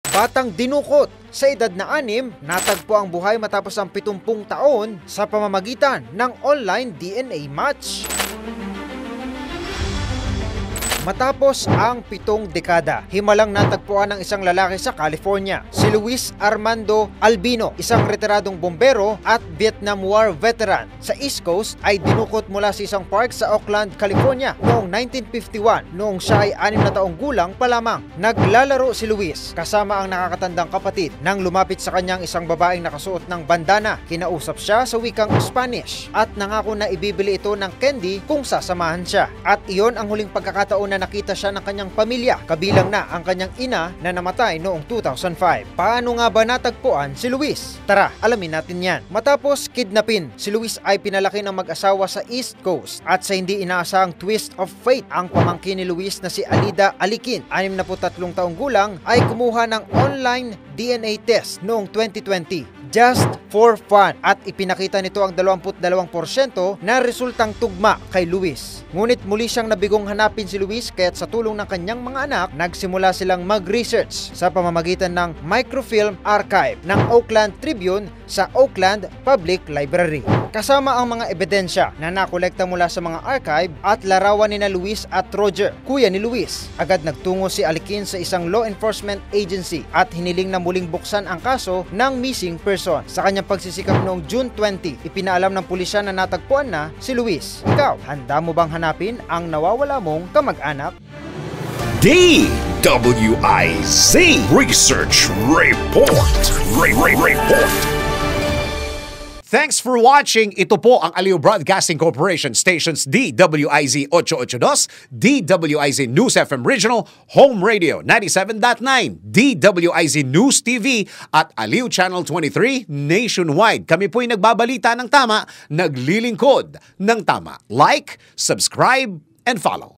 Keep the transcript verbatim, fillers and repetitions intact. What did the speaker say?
Batang dinukot. Sa edad na anim, natagpo ang buhay matapos ang pitumpung taon sa pamamagitan ng online D N A match. Matapos ang pitong dekada, himalang natagpuan ng isang lalaki sa California, si Luis Armando Albino, isang retiradong bombero at Vietnam War veteran. Sa East Coast ay dinukot mula sa isang park sa Oakland, California noong nineteen fifty-one, noong siya ay anim na taong gulang pa lamang. Naglalaro si Luis kasama ang nakakatandang kapatid nang lumapit sa kanyang isang babaeng nakasuot ng bandana. Kinausap siya sa wikang Spanish at nangako na ibibili ito ng candy kung sasamahan siya. At iyon ang huling pagkakataon na nakita siya ng kanyang pamilya, kabilang na ang kanyang ina na namatay noong two thousand five. Paano nga ba natagpuan si Luis? Tara, alamin natin yan. Matapos kidnapin, si Luis ay pinalaki ng mag-asawa sa East Coast at sa hindi inaasahang twist of fate, ang pamangkin ni Luis na si Alida Alikin, anim na tatlong taong gulang, ay kumuha ng online D N A test noong twenty twenty. Just for fun, at ipinakita nito ang dalawampu't dalawang porsyento na resultang tugma kay Luis. Ngunit muli siyang nabigong hanapin si Luis, kaya't sa tulong ng kanyang mga anak, nagsimula silang mag-research sa pamamagitan ng microfilm archive ng Oakland Tribune sa Oakland Public Library. Kasama ang mga ebidensya na nakolekta mula sa mga archive at larawan ni na Luis at Roger, kuya ni Luis. Agad nagtungo si Alikin sa isang law enforcement agency at hiniling na muling buksan ang kaso ng missing person. Sa kanyang pagsisikap noong June twentieth, ipinaalam ng pulisya na natagpuan na si Luis. Ikaw, handa mo bang hanapin ang nawawala mong kamag-anak? D W I Z Research Report. Re -re Report. Thanks for watching. Ito po ang Aliw Broadcasting Corporation stations D W I Z eight eighty-two, D W I Z News F M Regional, Home Radio ninety-seven point nine, D W I Z News T V at Aliw Channel twenty-three nationwide. Kami po'y nagbabalita ng tama, naglilingkod ng tama. Like, subscribe, and follow.